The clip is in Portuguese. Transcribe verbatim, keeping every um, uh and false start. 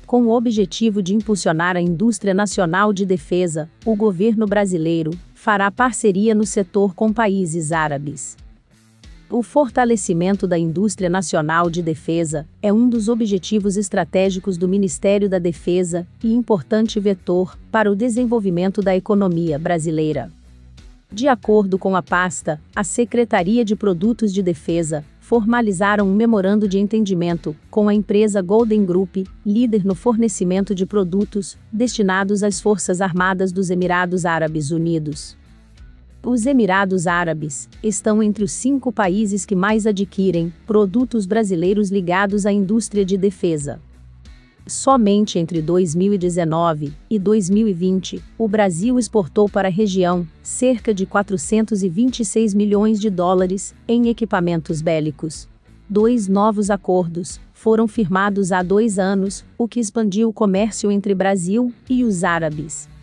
Com o objetivo de impulsionar a indústria nacional de defesa, o governo brasileiro fará parceria no setor com países árabes. O fortalecimento da indústria nacional de defesa é um dos objetivos estratégicos do Ministério da Defesa e importante vetor para o desenvolvimento da economia brasileira. De acordo com a pasta, a Secretaria de Produtos de Defesa formalizaram um memorando de entendimento com a empresa Golden Group, líder no fornecimento de produtos destinados às Forças Armadas dos Emirados Árabes Unidos. Os Emirados Árabes estão entre os cinco países que mais adquirem produtos brasileiros ligados à indústria de defesa. Somente entre dois mil e dezenove e dois mil e vinte, o Brasil exportou para a região cerca de quatrocentos e vinte e seis milhões de dólares em equipamentos bélicos. Dois novos acordos foram firmados há dois anos, o que expandiu o comércio entre Brasil e os árabes.